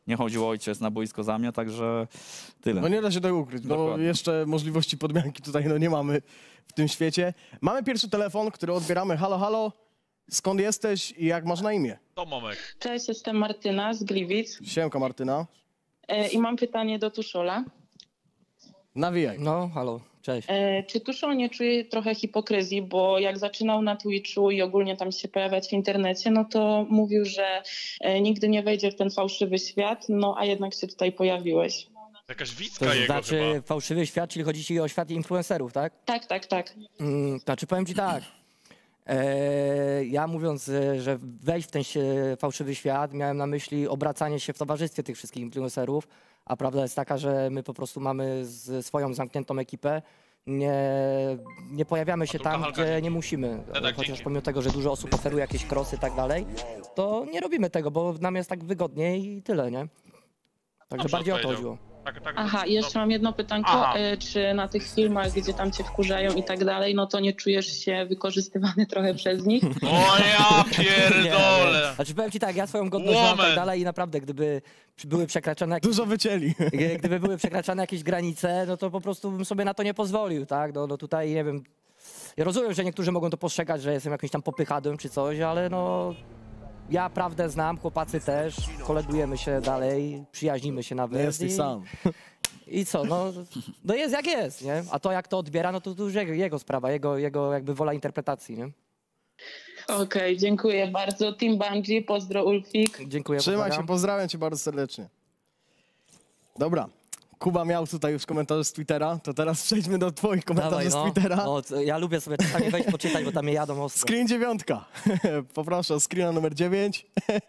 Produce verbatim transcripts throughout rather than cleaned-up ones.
nie chodził ojciec na boisko za mnie, także tyle. No nie da się tego ukryć, no Dokładnie. jeszcze możliwości podmianki tutaj no nie mamy w tym świecie. Mamy pierwszy telefon, który odbieramy. Halo, halo, skąd jesteś i jak masz na imię? Tomomek. Cześć, jestem Martyna z Gliwic Siemka Martyna. e, i mam pytanie do Tuszola. Nawijaj. No, halo, cześć. E, czy Tuszol nie czuje trochę hipokryzji, bo jak zaczynał na Twitchu i ogólnie tam się pojawiać w internecie, no to mówił, że e, nigdy nie wejdzie w ten fałszywy świat, no a jednak się tutaj pojawiłeś. Jakaś widzka To jego znaczy chyba. fałszywy świat, czyli chodzi ci o świat influencerów, tak? Tak, tak, tak. Mm, znaczy powiem ci tak. E, ja mówiąc, e, że wejść w ten się- fałszywy świat, miałem na myśli obracanie się w towarzystwie tych wszystkich influencerów, a prawda jest taka, że my po prostu mamy z, swoją zamkniętą ekipę. Nie, nie pojawiamy się Patulka, tam, Halka, gdzie dzięki. nie musimy. tak, Chociaż dzięki. pomimo tego, że dużo osób oferuje jakieś krosy i tak dalej, to nie robimy tego, bo nam jest tak wygodniej i tyle, nie? Także Dobrze bardziej o to odpowiedział. chodziło. Tak, tak, Aha, tak. i jeszcze mam jedno pytanko. Aha. E, czy na tych filmach, gdzie tam cię wkurzają i tak dalej, no to nie czujesz się wykorzystywany trochę przez nich? O ja Nie, pierdolę. nie. Znaczy powiem ci tak, ja swoją godność mam Łomen. tak dalej i naprawdę gdyby były przekraczane jakieś, Dużo wycięli. gdyby były przekraczane jakieś granice, no to po prostu bym sobie na to nie pozwolił, tak? No, no tutaj nie wiem. Ja rozumiem, że niektórzy mogą to postrzegać, że jestem jakimś tam popychadłem czy coś, ale no ja prawdę znam, chłopacy też, kolegujemy się dalej, przyjaźnimy się nawet. Nie jesteś i, sam. I co, no, no jest jak jest, nie? A to jak to odbiera, no to, to już jego, jego sprawa, jego, jego jakby wola interpretacji, nie? Okej, dziękuję bardzo. Team Bungie, pozdro Ulfik. Dziękuję. Trzymaj się, pozdrawiam. pozdrawiam cię bardzo serdecznie. Dobra. Kuba miał tutaj już komentarze z Twittera, to teraz przejdźmy do twoich komentarzy Dawaj, z no. Twittera. No, to ja lubię sobie czasami wejść poczytać, bo tam je jadą ostro. Screen dziewiątka. Poproszę o screena numer dziewięć.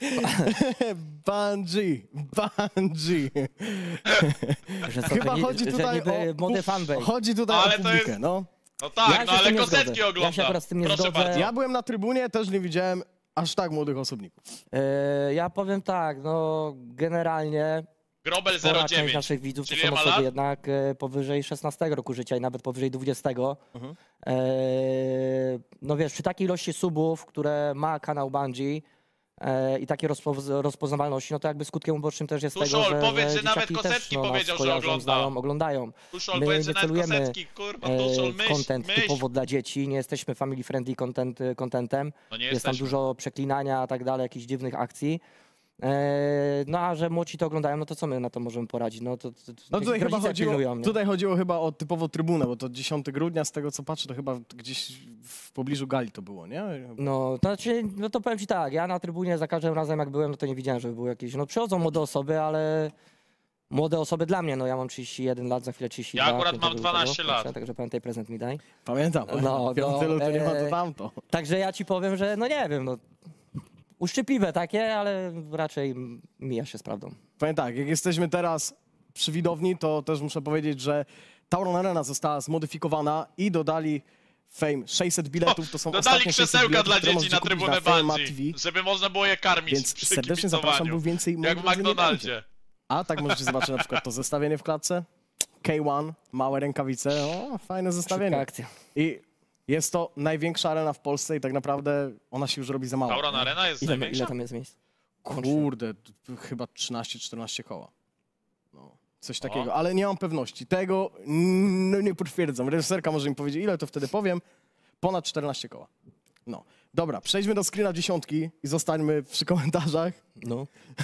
Bungie. Bungie. Że co, Chyba to nie- chodzi że tutaj niby o... młody fanbase. Chodzi tutaj Ale o to publikę, jest- no. No tak, Ja się no z tym ale nie kozetki zgodzę. Ja się ogląda. akurat z tym nie Proszę zgodzę. bardzo. Ja byłem na trybunie, też nie widziałem aż tak młodych osobników. E, ja powiem tak, no generalnie Grobel spora zero część dziewięć. naszych widzów to Czyli są ile ma osoby lat? jednak e, powyżej szesnastego roku życia i nawet powyżej dwudziestego. Mhm. E, no wiesz, przy takiej ilości subów, które ma kanał Bungie e, i takiej rozpo, rozpoznawalności, no to jakby skutkiem ubocznym też jest Tuszol, tego, że, powiedz, że że nawet dzieciaki Kosetki też, no, nas powiedział, że kojarzą, ogląda. znają, oglądają. Tuszol, My powiedz, że nie nawet celujemy, Kosetki, kurwa, e, Tuszol, w myśl, content myśl. typowo dla dzieci, nie jesteśmy family friendly content, contentem. No nie Jest tam jesteśmy. dużo przeklinania, tak dalej, jakichś dziwnych akcji. Eee, no a że młodzi to oglądają, no to co my na to możemy poradzić? No, to, to, to No tutaj chyba rodzice chodziło, pilnują, nie? tutaj chodziło chyba o typowo trybunę, bo to dziesiątego grudnia, z tego co patrzę, to chyba gdzieś w pobliżu gali to było, nie? No to, znaczy, no to powiem ci tak, ja na trybunie za każdym razem jak byłem, no to nie widziałem, żeby były jakieś, no przychodzą młode osoby, ale młode osoby dla mnie, no ja mam trzydzieści jeden lat, za chwilę trzydzieści dwa. Ja akurat piątego mam dwanaście lutego, lat. proszę, także pamiętaj, prezent mi daj. Pamiętam, No, piątego no, lutego nie ma to e, tamto. Także ja ci powiem, że no nie wiem, no uszczypliwe takie, ale raczej mija się z prawdą. Powiem tak, jak jesteśmy teraz przy widowni, to też muszę powiedzieć, że Tauron Arena została zmodyfikowana i dodali Fame sześćset biletów, to są Dodali ostatnie sześćset krzesełka biletów, dla które dzieci możecie na kupić trybunę Fame Bungie, T V, żeby można było je karmić więc przy serdecznie zapraszam, kibicowaniu. bo więcej Jak w moi drodzy, nie będzie. McDonaldzie. A tak możecie zobaczyć na przykład to zestawienie w klatce, K jeden, małe rękawice, o, fajne Szybka zestawienie. akcja. I jest to największa arena w Polsce i tak naprawdę ona się już robi za mała. Tauron Arena jest Ile, największa? ile tam jest miejsc? Kurde, t- chyba trzynaście czternaście koła. No, coś O. takiego, ale nie mam pewności. Tego mm, no, nie potwierdzam. Reżyserka może mi powiedzieć, ile to wtedy powiem. Ponad czternaście koła. No, dobra, przejdźmy do screena dziesiątki i zostańmy przy komentarzach. No.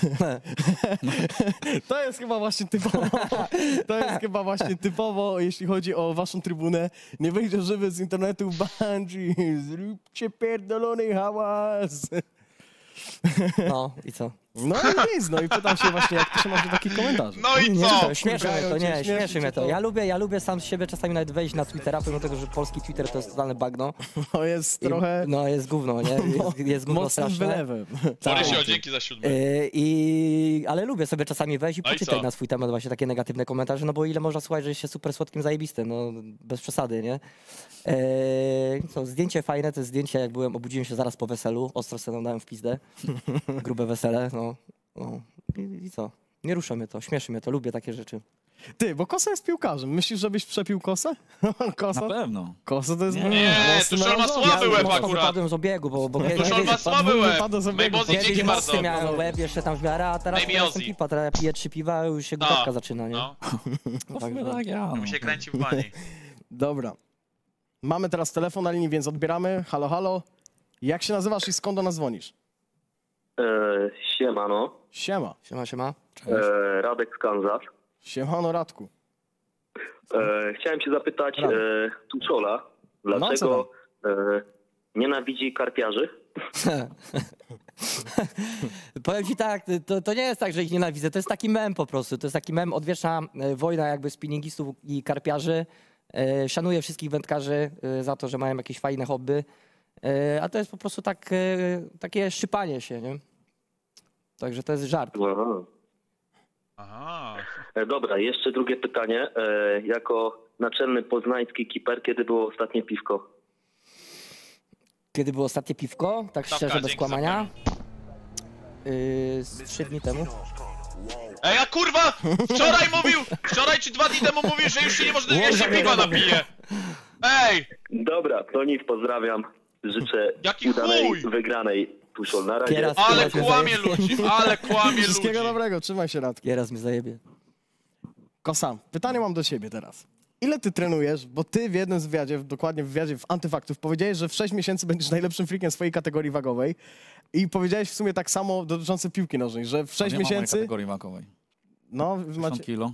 To jest chyba właśnie typowo, to jest chyba właśnie typowo, jeśli chodzi o waszą trybunę. Nie wyjdzie żywy z internetu, Bungie, zróbcie pierdolony hałas. No i co? No i nic, no i pytam się właśnie, jak to się masz do takich komentarzy. No i Nie, co? to śmieszy mnie to, Wkurzają cię, nie, śmieszy śmieszy cię mnie to. to. Ja lubię, ja lubię sam z siebie czasami nawet wejść na Twittera, pomimo tego, że polski Twitter to jest totalne bagno. To jest I, trochę no jest gówno, nie? Jest, jest gówno mocnym straszne. wylewem. Sorry, Tak. się o dzięki za siódmy. Yy, i, ale lubię sobie czasami wejść i No i poczytać co? na swój temat właśnie takie negatywne komentarze, no bo ile można słuchać, że jest się super słodkim zajebistym, no bez przesady, nie? Yy, co, zdjęcie fajne, to jest zdjęcie jak byłem, obudziłem się zaraz po weselu, ostro sobie dałem w pizdę, grube wesele, no. no. I, I co? Nie rusza mnie to, śmieszy mnie to, lubię takie rzeczy. Ty, bo Kosa jest piłkarzem. Myślisz, żebyś przepił Kosę? Kosa? Na pewno. Kosa to jest... Nie, Nie, mocny Tuszol ma melanżoł. słaby łeb mocno akurat. wypadłem z obiegu, bo, bo kiedyś, Tuszol ma słaby Padł- łeb. wypadł z obiegu. Najmocniej dzięki kiedyś bardzo. mocny miałem łeb jeszcze tam w miarę, a teraz Maybe ja jestem Ozzy. pipa, teraz ja piję trzy piwa, a już się No, gotówka zaczyna, nie? No, No, w sumie Także- tak, ja. No. mi się kręci w bani. Dobra. Mamy teraz telefon na linii, więc odbieramy. Halo, halo. Jak się nazywasz i skąd do nas dzwonisz? E, siemano, Siema. Siema, siema. e, Radek z Kansas. Siemano, Radku. E, chciałem się zapytać Radek. e, Tuszola, No, dlaczego e, nienawidzi karpiarzy? Powiem ci tak, to, to nie jest tak, że ich nienawidzę, to jest taki mem po prostu, to jest taki mem, odwieczna e, wojna jakby spinningistów i karpiarzy. E, Szanuję wszystkich wędkarzy e, za to, że mają jakieś fajne hobby, e, a to jest po prostu tak, e, takie szczypanie się, nie? Także to jest żart. Aha. Aha. E, dobra, jeszcze drugie pytanie. E, jako naczelny poznański kiper, kiedy było ostatnie piwko? Kiedy było ostatnie piwko, tak Stawka, szczerze, bez dzięki kłamania? Yy, z trzy dni temu. Ej, a kurwa! Wczoraj mówił! Wczoraj czy dwa dni temu mówił, że już się nie może jeszcze piwa napije! Ej! Dobra, to nic, pozdrawiam. Życzę Jaki udanej, chuj! wygranej. Tuszol, na razie. Kieras, Ale kieras mnie kłamie zajebie. ludzi, ale kłamie Wszystkiego ludzi. dobrego, trzymaj się, Radku. Kieras mnie zajebie. Kosa, pytanie mam do ciebie teraz. Ile ty trenujesz, bo ty w jednym z wywiadzie, dokładnie w wywiadzie w Antyfaktów, powiedziałeś, że w sześć miesięcy będziesz najlepszym freakiem swojej kategorii wagowej i powiedziałeś w sumie tak samo dotyczące piłki nożnej, że w sześć Nie ma mojej miesięcy... kategorii wagowej. No, wy pięćdziesiąt macie... kilo.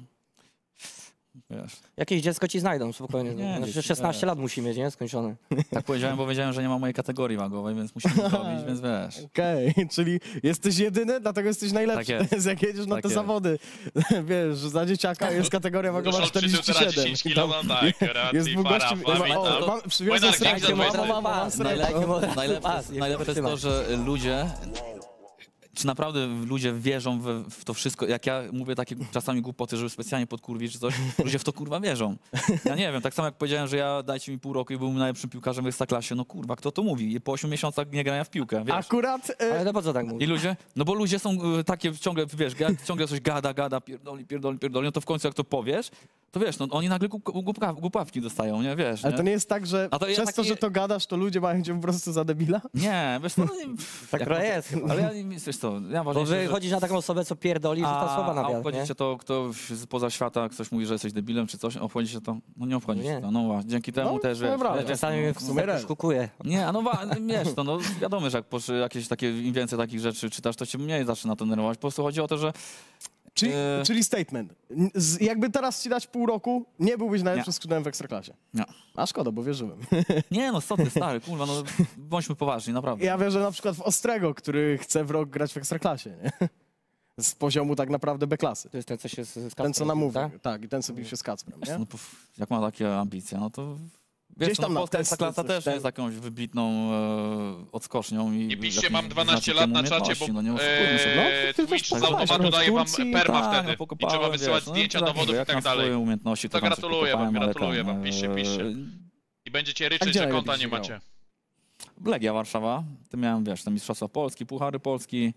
Wiesz. Jakieś dziecko ci znajdą, spokojnie. Nie, Znaczy, dzieci, szesnaście wiesz. lat musi mieć, nie? Skończone. Tak powiedziałem, bo wiedziałem, że nie ma mojej kategorii wagowej, więc musimy to robić, więc wiesz. Okej, czyli jesteś jedyny, dlatego jesteś najlepszy. Tak jest. Jak jedziesz na Tak te jest. zawody, wiesz, za dzieciaka jest kategoria wagowa Tuszol przytył czterdzieści teraz siedem. dziesięć kilo, no tak, Jest racji, dwóch para, gości... para, O, witam. mam, przywiozę Wojnar, srebrno, dzięki za mam- dwadzieścia. mam- mam srebrno. Najlepsze, Najlepsze, najlepsze jest to, że ludzie, czy naprawdę ludzie wierzą w, w to wszystko, jak ja mówię takie czasami głupoty, żeby specjalnie podkurwić czy coś, ludzie w to kurwa wierzą. Ja nie wiem, tak samo jak powiedziałem, że ja dajcie mi pół roku i byłem najlepszym piłkarzem w Ekstraklasie, no kurwa, kto to mówi? I po ośmiu miesiącach nie grania w piłkę, wiesz. Akurat... e, Ale to po co tak I mówisz? ludzie, no bo ludzie są y, takie ciągle, wiesz, ga- ciągle coś gada, gada, pierdoli, pierdoli, pierdoli, no to w końcu jak to powiesz, to wiesz, no oni nagle głup- głupa- głupawki dostają, nie, wiesz. Ale nie? to nie jest tak, że A to ja przez taki- to, że to gadasz, to ludzie mają cię po prostu za debila? Nie, wiesz co, no, nie, Tak jak- trochę jest chyba. Ale ja, nie- wiesz co, ja Bo ważniejsze, że- wychodzisz na taką osobę, co pierdoli, że ta słowa a, na a wiatr, obchodzi nie? cię to, ktoś spoza świata, ktoś mówi, że jesteś debilem czy coś, obchodzi się to? No nie obchodzi Nie. się to, no właśnie, dzięki temu No, też, to wiesz, prawda. wiesz, Czasami no, mnie no, w sumie szkukuje. nie, a no wa- wiesz to, no wiadomo, że jak po, jakieś takie, im więcej takich rzeczy czytasz, to cię mniej zaczyna to denerwować, po prostu chodzi o to, że Czyli, E. czyli statement. Z, jakby teraz ci dać pół roku, nie byłbyś najlepszym Nie. skrzydłem w Ekstraklasie. nie, A szkoda, bo wierzyłem. nie no co ty stary, kurwa, no bądźmy poważni, naprawdę. Ja wierzę na przykład w Ostrego, który chce w rok grać w Ekstraklasie, nie? Z poziomu tak naprawdę B-klasy. To jest ten, co się z, z Ten, co Kacprem, namówił. tak? Tak, i ten, co bił się z Kacprem, Wiesz, nie? no, pf, jak ma takie ambicje, no to wiesz, Gdzieś no, tam na Polska testy klasa coś też ten- jest jakąś wybitną e, odskocznią. I Nie piszcie, jakimś mam dwanaście lat na czacie, bo umiejętnością, no nie oszukujmy się. No, e, ty Twitch też z automatu pokazałeś, daje wam w Turcji, perma tak, wtedy no, i pokopałem, trzeba wysyłać wiesz, no, zdjęcia, tak dowodów mówię, i tak jak na swoje dalej. umiejętności, To tam się gratuluję wam, pokopałem, ale gratuluję ten, wam, piszcie, e, piszcie. I będziecie A ryczeć, gdzie że konta najlepiej nie się macie. Legia Warszawa, to miałem, wiesz, te Mistrzostwa Polski, Puchary Polski.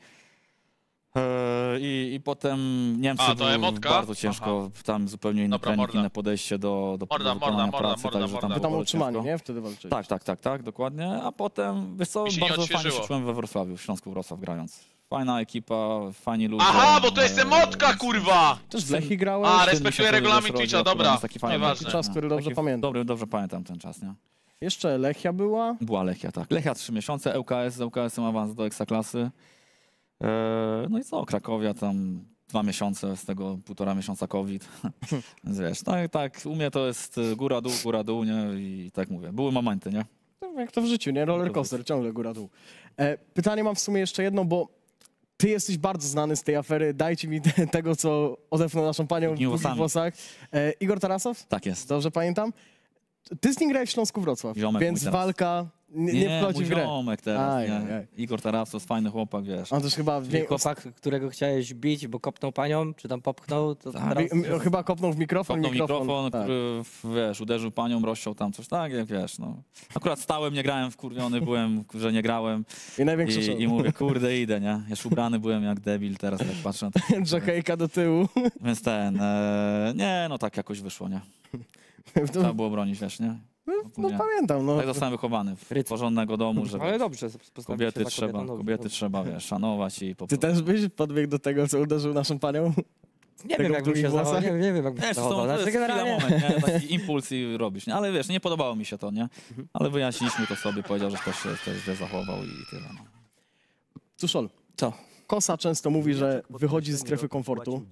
e, I, I potem Niemcy A, to było emotka? bardzo ciężko, tam zupełnie inny Dobra, trening, morda. inne podejście do, do, Morda, do wykonania morda, morda, pracy, morda, także morda. tam Wy tam było utrzymani, ciężko. nie? Wtedy walczyliście. Tak, tak, tak, tak, dokładnie. A potem, wiesz co, Mi się nie bardzo fajnie się odświeżyło. czułem we Wrocławiu, w Śląsku Wrocław grając. Fajna ekipa, fajni ludzie. Aha, bo to jest e, emotka, więc- kurwa! Też w Lechii grałeś? A, Tym respektuję miesiącu regulamin zeszłego Twitcha, roku dobra. jest taki fajny Nieważne. czas, który dobrze Taki- pamiętam. Dobry, dobrze pamiętam ten czas, nie? Jeszcze Lechia była. Była Lechia, tak. Lechia trzy miesiące, L K S, z L K S-em awans do Ekstraklasy. Eee, no i co, Krakowia tam dwa miesiące, z tego półtora miesiąca COVID. Więc wiesz, tak, tak, u mnie to jest góra, dół, góra, dół, nie? I tak mówię, były momenty, nie? No, jak to w życiu, nie? Roller coaster, ciągle góra-dół. E, pytanie mam w sumie jeszcze jedno, bo ty jesteś bardzo znany z tej afery. Dajcie mi te, tego, co odepchnął naszą panią w Długimi długich włosami. włosach. E, Igor Tarasow? Tak jest. Dobrze pamiętam? Ty z nim grałeś w Śląsku Wrocław, Ziomek więc mój teraz. walka nie, nie, Nie, wchodzi mój w grę. ziomek teraz, Aj, nie. aj, aj. Igor Tarastos, fajny chłopak, wiesz. On też chyba... Czyli chłopak, którego chciałeś bić, bo kopnął panią, czy tam popchnął, to Tak. teraz... Mi- Chyba kopnął w mikrofon, Kopnął mikrofon. mikrofon, tak. który, wiesz, uderzył panią, rozciął tam coś, tak, jak wiesz, no. Akurat stałem, nie grałem, wkurwiony byłem, że nie grałem I największy i, szok. i mówię, kurde, idę, nie? Jeszcze ubrany byłem jak debil, teraz tak patrzę na to. Jockeyka do tyłu. Więc ten, e, nie, no tak jakoś wyszło, nie? Trzeba było bronić, wiesz, nie? No Nie. pamiętam, no. Tak zostałem wychowany, w Ryc. porządnego domu, że Ale wiesz, dobrze, postawić kobiety się za trzeba, kobietą, dobrze, kobiety dobrze. trzeba, wiesz, szanować i po Ty też byś podbiegł do tego, co uderzył naszą panią? Nie Tego wiem, w jak bym długich się zachował, włosach? nie, nie wiem, jak bym się Wiesz, to, zachował. to Znaczy, jest chwila, generalnie... moment, nie? Taki impuls i robisz, nie? Ale wiesz, nie podobało mi się to, nie? Ale wyjaśniliśmy to sobie, powiedział, że też się też źle zachował i tyle, no. Tuszol, Co? Kosa często mówi, że wychodzi ze strefy komfortu.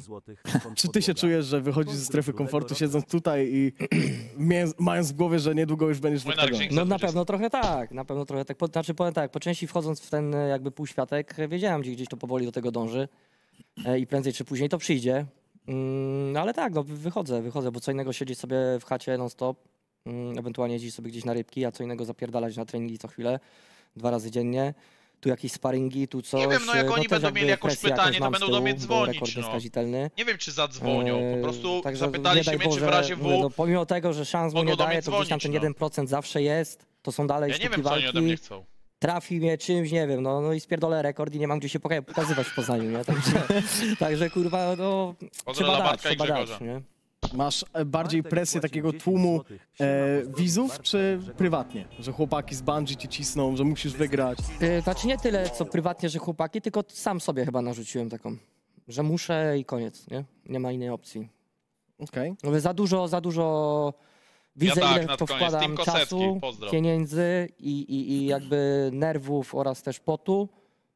Czy ty się czujesz, że wychodzisz ze strefy komfortu, siedząc tutaj i mie- mając w głowie, że niedługo już będziesz Mój wychodził? narkotyk. No na dwudziesty. pewno trochę tak, na pewno trochę tak. Po, znaczy powiem tak, po części wchodząc w ten e, jakby półświatek, e, wiedziałem, gdzie gdzieś to powoli do tego dąży e, i prędzej czy później to przyjdzie. Mm, no ale tak, no wy- wychodzę, wychodzę, bo co innego siedzieć sobie w chacie non stop, mm, ewentualnie jeździć sobie gdzieś na rybki, a co innego zapierdalać na treningi co chwilę, dwa razy dziennie. Tu jakieś sparingi, tu coś. Nie wiem, no jak e, oni też będą jakby mieli jakąś presję pytanie, jakąś to mam będą z do tyłu, mnie bo dzwonić, rekord no. nieskazitelny. Nie wiem, czy zadzwonią, po prostu Eee, także zapytali nie się daj mnie, czy w Boże, razie mówię, W... no, pomimo tego, że szans mu mogą nie do mnie daje, to gdzieś tam dzwonić, ten no. jeden procent zawsze jest. To są dalej Ja nie sztuki wiem, co oni walki. ode mnie chcą. Trafi mnie czymś, nie wiem, no, no i spierdolę rekord i nie mam gdzie się poka- pokazywać w Poznaniu, nie? Także, także kurwa, no, trzeba dać, Bartka i trzeba dać, Grzegorza. nie? Masz e, bardziej presję takiego tłumu e, widzów, czy prywatnie? Że chłopaki z Bungie ci cisną, że musisz wygrać? Yy, Znaczy nie tyle, co prywatnie, że chłopaki, tylko sam sobie chyba narzuciłem taką, że muszę i koniec, nie? Nie ma innej opcji. Okej. Mówię, za dużo, za dużo widzę, tak, ile na w to koniec. wkładam Team Kosecki, czasu, pozdro. pieniędzy i, i, i jakby nerwów oraz też potu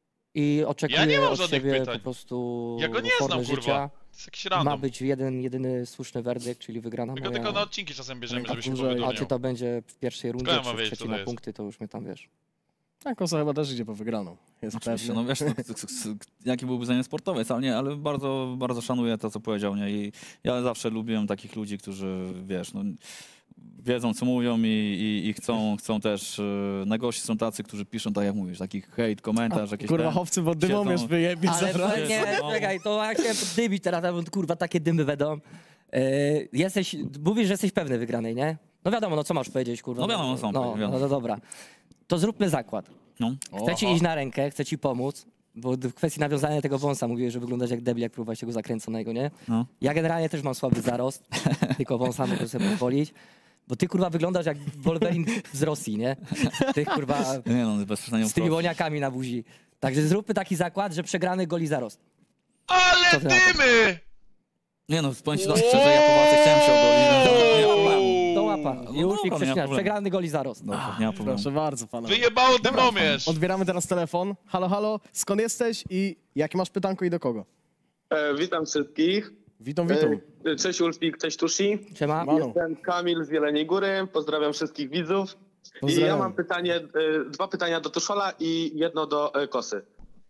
i oczekuję Ja nie mam od żadnych siebie pytań. po prostu Ja go nie formy znam, kurwa. życia. To jest jakiś Ma random. być jeden, jedyny słuszny werdykt, czyli wygrana Tylko, moja. tylko na odcinki czasem bierzemy, żeby się dłużej. A czy powydurniał. to będzie w pierwszej rundzie, ja czy mam w wiedzieć, co trzeciej to na jest. punkty, to już mnie tam wiesz. A Kosa chyba też idzie po wygraną. Jest Oczywiście, pewny. no wiesz, no, k- k- k- jaki byłby zajęty sportowiec, ale nie, ale bardzo, bardzo szanuję to, co powiedział, nie? I ja zawsze lubiłem takich ludzi, którzy, wiesz, no, wiedzą, co mówią i, i, i chcą, chcą też, e, najgorsi są tacy, którzy piszą, tak jak mówisz, taki hejt, komentarz, jakieś Kurwa, ten, chowcy, bo dymomierz siedzą- wyjebie Ale zaraz. Jezu, nie, no. czekaj, to jak chciałem dymić teraz, a kurwa takie dymy będą. E, jesteś, mówisz, że jesteś pewny wygranej, nie? No wiadomo, no co masz powiedzieć, kurwa. No wiadomo, co mam no, powiedzieć, wiadomo. no to dobra. To zróbmy zakład. no. Chcę ci iść na rękę, chcę ci pomóc, bo w kwestii nawiązania tego wąsa mówiłeś, że wyglądasz jak debil, jak próbowałeś tego zakręconego, nie? No. Ja generalnie też mam słaby zarost, tylko wąsa mogę sobie pozwolić. Bo ty kurwa wyglądasz jak Wolverine z Rosji, nie? Ty kurwa Nie no, bez przesadzenia z tymi wprost. łoniakami na buzi. Także zróbmy taki zakład, że przegrany goli zarost. Ale Co ty na to? dymy! Nie no, powiem ci tak szczerze, ja po walce chciałem się ogolić. Wow! No, nie, Do łapa. No Już dobra, i nie ma przeczynasz. problemu. Przegrany goli zarost. Dobrze, nie ma problemu. Proszę bardzo, pana. Wyjebało dymomierz! Odbieramy teraz telefon. Halo, halo, skąd jesteś i jakie masz pytanko i do kogo? E, witam wszystkich. Witam, witam. E, cześć Ulfik, cześć Tushi. Siema. Manu. Jestem Kamil z Jeleniej Góry. Pozdrawiam wszystkich widzów. I Pozdrawiam. ja mam pytanie, e, dwa pytania do Tuszola i jedno do e, Kosy.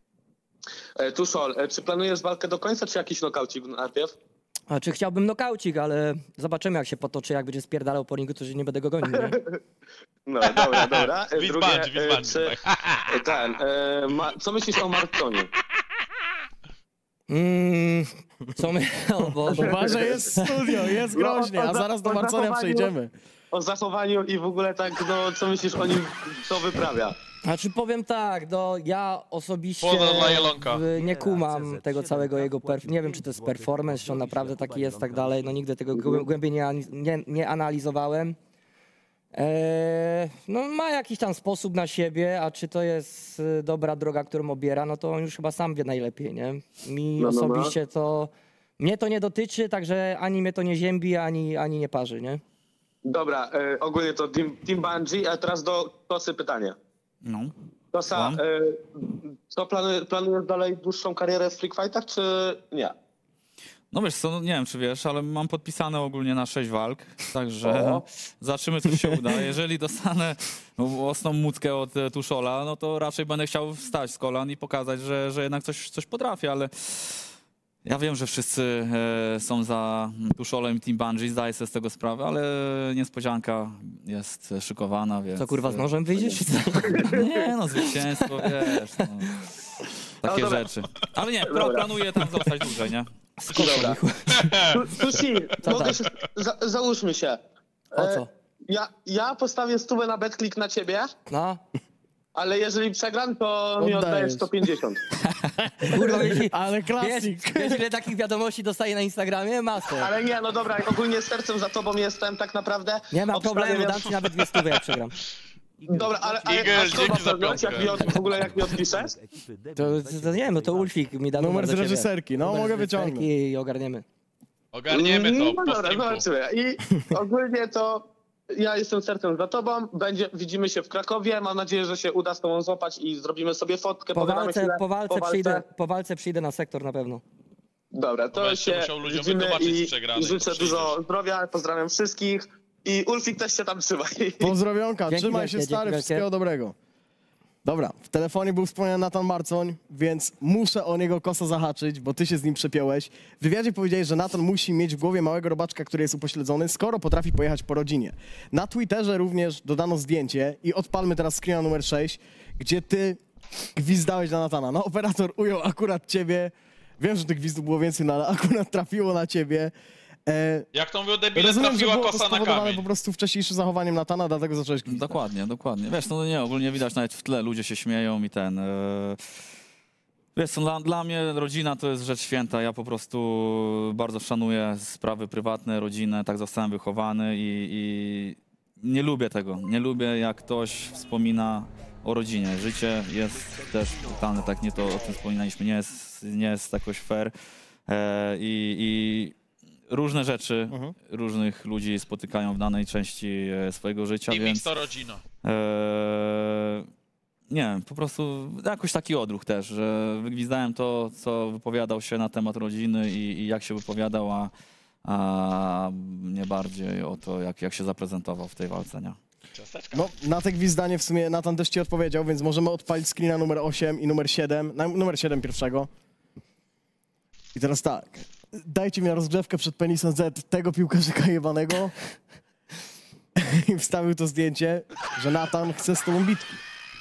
E, Tuszol, e, czy planujesz walkę do końca, czy jakiś nokaucik najpierw? A czy chciałbym nokaucik, ale zobaczymy jak się potoczy, jak będzie spierdalał po ringu, to że nie będę go gonił, nie? No dobra, dobra. E, Widz drugie, bandzi, widz e, bandzi, czy, tak. e, ten, e, ma, co myślisz o Martonie? Mm, co my... O Boże. Chyba, że jest studio, jest groźnie, a zaraz do O Marconia zachowaniu- przejdziemy. O zachowaniu i w ogóle tak, no co myślisz o nim, co wyprawia? Znaczy powiem tak, no ja osobiście Poda dla Jelonka. w- nie kumam tego całego jego perf- nie wiem czy to jest performance, czy on naprawdę taki jest, tak dalej, no nigdy tego głę- głębiej nie, ani- nie, nie analizowałem. Eee, no ma jakiś tam sposób na siebie, a czy to jest y, dobra droga, którą obiera, no to on już chyba sam wie najlepiej, nie? Mi No, no, no. osobiście to, mnie to nie dotyczy, także ani mnie to nie ziębi, ani, ani nie parzy, nie? Dobra, e, ogólnie to Team, team Bungie, a teraz do Kosy pytanie. No. Kosa, Słucham? e, co planujesz, planujesz dalej dłuższą karierę w Freak Fightach, czy nie? No wiesz co, no nie wiem czy wiesz, ale mam podpisane ogólnie na sześć walk, także O. zobaczymy co się uda. Jeżeli dostanę mocną muckę od e, Tuszola, no to raczej będę chciał wstać z kolan i pokazać, że, że jednak coś, coś potrafię, ale Ja wiem, że wszyscy e, są za Tuszolem i Team Bungie, zdaję sobie z tego sprawę, ale niespodzianka jest szykowana, więc... Co kurwa, z nożem wyjdziesz? czy co? Nie no, zwycięstwo, wiesz, no. Takie dobra. rzeczy. Ale nie, pro, planuję tam zostać dłużej, nie? Dobra. Tu- Tusi, Co mogę tam? się, za, załóżmy się. O E, co? Ja, ja postawię stówę na BetClick na ciebie, No. ale jeżeli przegram, to mi Oddajesz. oddajesz sto pięćdziesiąt. Kurwa, wiesz, Ale wiesz, klasik. wiesz ile takich wiadomości dostaję na Instagramie? Masę. Ale nie, no dobra, ogólnie z sercem za tobą jestem tak naprawdę. Nie ma Obstawiam, problemu, więc- dam ci nawet dwie stówy, jak przegram. Dobra, ale, ale Igel, a skąd dzięki masz za pewność, jak piątkę. mi od, w ogóle jak mi odpiszesz? To, to, to nie wiem, no to Ulfik mi da Numer z do ciebie. reżyserki, no, Numer mogę z reżyserki wyciągnąć. I ogarniemy. Ogarniemy to No po dobra, streamku. zobaczymy. I ogólnie to ja jestem sercem za tobą, będzie, widzimy się w Krakowie, mam nadzieję, że się uda z tobą złapać i zrobimy sobie fotkę, Po pogadamy walce, chwilę. po, walce przyjdę, po walce przyjdę na sektor na pewno. Dobra, to Będziecie się musiał ludziom widzimy wytłumaczyć z i przegranej, życzę to dużo przyjdziesz. zdrowia, pozdrawiam wszystkich i Ulfik też się tam trzymaj. Pozdrowionka, Dzięki trzymaj wielkie, się dzięki stary, wielkie. wszystkiego dobrego. Dobra, w telefonie był wspomniany Natan Marcoń, więc muszę o niego kosa zahaczyć, bo ty się z nim przepiąłeś. W wywiadzie powiedziałeś, że Natan musi mieć w głowie małego robaczka, który jest upośledzony, skoro potrafi pojechać po rodzinie. Na Twitterze również dodano zdjęcie i odpalmy teraz screena numer sześć, gdzie ty gwizdałeś na Natana. No operator ujął akurat ciebie, wiem, że tych gwizdów było więcej, no ale akurat trafiło na ciebie. E, Jak to mówił debile, rozumiem, że trafiła było to kosa na spowodowane kamień. po prostu wcześniejszym zachowaniem Natana, dlatego zacząłeś gwizdać. Dokładnie, dokładnie. Wiesz, no nie, ogólnie widać nawet w tle, ludzie się śmieją i ten... Yy... Wiesz, no, dla, dla mnie rodzina to jest rzecz święta. Ja po prostu bardzo szanuję sprawy prywatne, rodzinę, tak zostałem wychowany i, i nie lubię tego. Nie lubię, jak ktoś wspomina o rodzinie. Życie jest też brutalne, tak nie to o tym wspominaliśmy, nie jest, nie jest jakoś fair. E, i, i różne rzeczy Mhm. różnych ludzi spotykają w danej części e, swojego życia, I więc... mix to rodzina. Eee, nie wiem, po prostu jakoś taki odruch też, że wygwizdałem to, co wypowiadał się na temat rodziny i, i jak się wypowiadał, a, a nie bardziej o to, jak, jak się zaprezentował w tej walce, nie? Ciasteczka. No, na te gwizdanie w sumie Natan też ci odpowiedział, więc możemy odpalić screena numer osiem i numer siedem, na, numer siedem pierwszego. I teraz tak, dajcie mi na rozgrzewkę przed penisem Z tego piłkarzyka jebanego i wstawił to zdjęcie, że Natan chce z tobą bitki.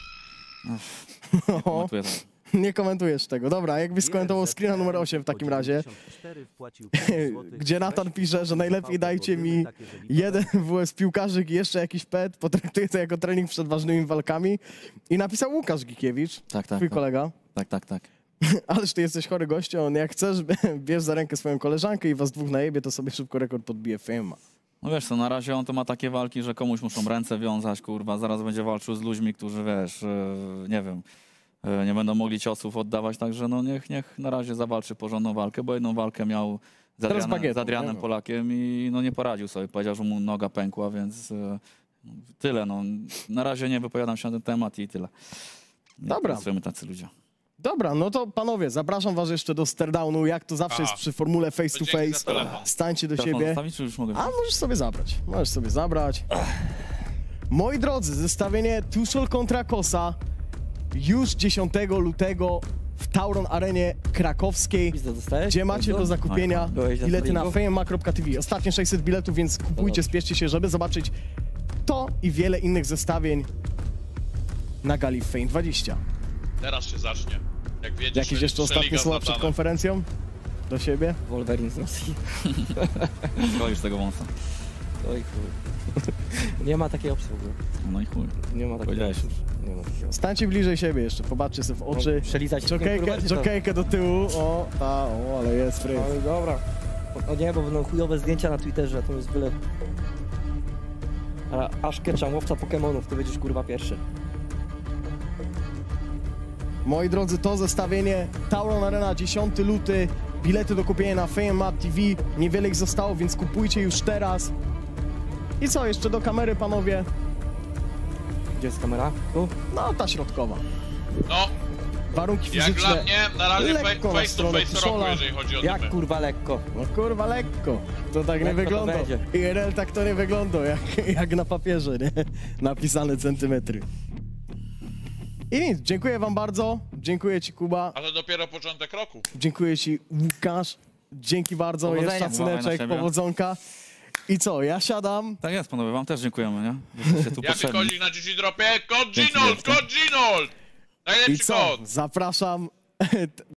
No, Komentuję to. nie komentujesz tego. Dobra, jakbyś skomentował screena numer osiem w takim razie, gdzie Natan pisze, że najlepiej dajcie mi jeden W S piłkarzyk i jeszcze jakiś pet, potraktuję to jako trening przed ważnymi walkami. I napisał Łukasz Gikiewicz, Tak, tak, twój tak, kolega. tak, tak, tak. Ależ ty jesteś chory gościu, on jak chcesz, bierz za rękę swoją koleżankę i was dwóch najebie, to sobie szybko rekord podbije w F M A. No wiesz co, na razie on to ma takie walki, że komuś muszą ręce wiązać, kurwa, zaraz będzie walczył z ludźmi, którzy, wiesz, e, nie wiem, e, nie będą mogli ciosów oddawać, także no niech, niech na razie zawalczy porządną walkę, bo jedną walkę miał z Teraz Adrianem, bagietą, z Adrianem nie? Polakiem i no nie poradził sobie, powiedział, że mu noga pękła, więc e, tyle, no. Na razie nie wypowiadam się na ten temat i tyle. Nie Dobra. pracujemy tacy ludzie. Dobra, no to panowie, zapraszam was jeszcze do staredownu, jak to zawsze Aha. jest przy formule face to Dzięki za face. telefon. Stańcie do Telefon siebie. zostawić, czy już mogę? A możesz sobie zabrać. Możesz sobie zabrać. Moi drodzy, zestawienie Tuszol kontra Kosa już dziesiątego lutego w Tauron Arenie Krakowskiej, Pizdę dostałeś? gdzie macie do zakupienia Byłeś na bilety na treningu? fame kropka t v. Ostatnie sześćset biletów, więc kupujcie, spieszcie się, żeby zobaczyć to i wiele innych zestawień na gali Fame dwadzieścia. Teraz się zacznie. Jak wiedziesz, Jakieś jeszcze ostatnie słowa przed konferencją? Do siebie? Wolverine z Rosji. Szkolisz tego wąsa. Oj chuj. Nie ma takiej opcji w ogóle. No i chuj. Nie ma takiej Powiedziałeś opcji. już. Nie ma takiej opcji. Stańcie bliżej siebie jeszcze, popatrzcie sobie w oczy. No, przelizać się Jokejkę, kurwa, czy to? jokejkę do tyłu, o, ta, o, ale jest fryz. No i dobra. O nie, bo będą chujowe zdjęcia na Twitterze, to jest byle... A, aż ketcham, łowca Pokemonów, ty będziesz kurwa pierwszy. Moi drodzy, to zestawienie Tauron Arena, dziesiąty luty, bilety do kupienia na Fame Map T V, niewiele ich zostało, więc kupujcie już teraz. I co, jeszcze do kamery, panowie? Gdzie jest kamera? Tu? No, ta środkowa. No, Warunki jak fizyczne, dla mnie na razie fa- lekko na face to stronę face roku, Tuszola. jeżeli chodzi o Jak dymy. kurwa lekko. no kurwa, lekko. To tak nie Lekko to wygląda. będzie. I R L tak to nie wygląda, jak, jak na papierze, nie? Napisane centymetry. I nic, dziękuję wam bardzo. Dziękuję ci, Kuba. A to dopiero początek roku. Dziękuję ci, Łukasz. Dzięki bardzo, Powodzenia. jest szacuneczek, Uważaj na siebie. powodzonka. I co, ja siadam. Tak jest, panowie, wam też dziękujemy, nie? Jesteście tu Jaki potrzebni. kodzik na G G dropie? Kod Dzięki Ginold, wielkie. kod Ginold! I Najlepszy co, kod! zapraszam